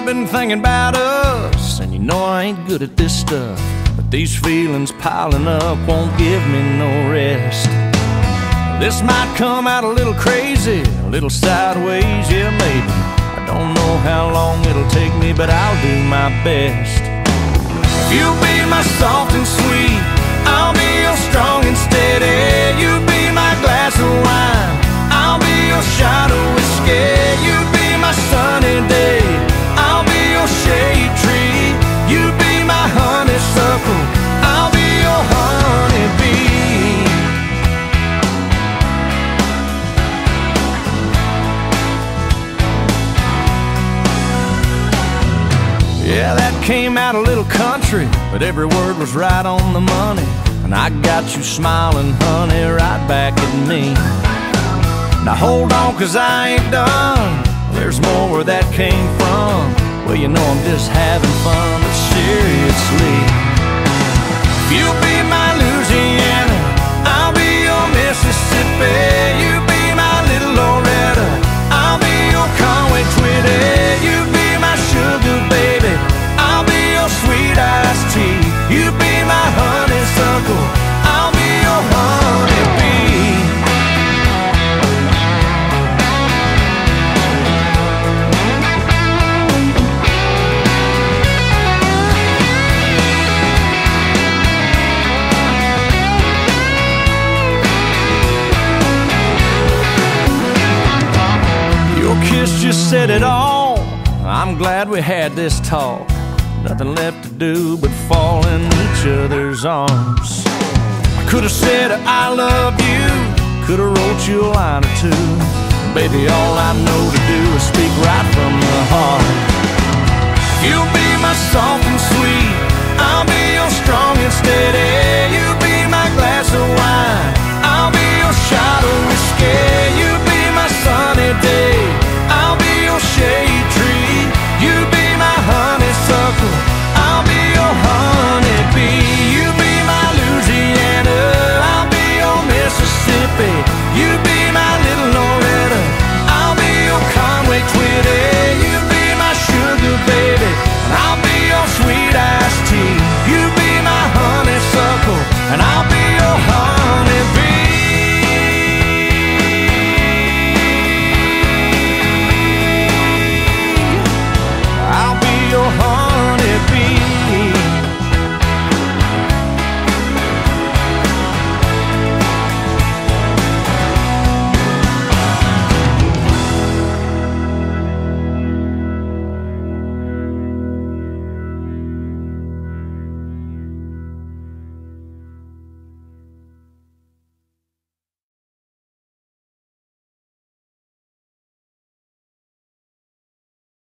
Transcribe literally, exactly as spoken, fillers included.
I've been thinking about us, and you know I ain't good at this stuff, but these feelings piling up won't give me no rest. This might come out a little crazy, a little sideways, yeah maybe. I don't know how long it'll take me, but I'll do my best. If you'll be my soft and sweet, I'll be your strong and steady. You be my glass of wine, I'll be your shot of whiskey. You be my sunny day, I'll be your shade tree. You be my honeysuckle, I'll be your honeybee. Yeah, that came out a little country, but every word was right on the money. And I got you smiling, honey, right back at me. Now hold on, cause I ain't done. There's more where that came from. Well, you know I'm just having fun, but seriously, if you'll be my Louisiana, I'll be your Mississippi. You be my little Loretta, I'll be your Conway Twitty. You be my sugar baby, I'll be your sweet iced tea. You be my honeysuckle, I'll be your honeybee. Your kiss just said it all. I'm glad we had this talk. Nothing left to do but fall in each other's arms. I could have said I love you, could have wrote you a line or two. Baby, all I know to do is speak right from the heart. You'll be my soft and sweet, I'll be your strong and steady. You be my glass of wine, I'll be your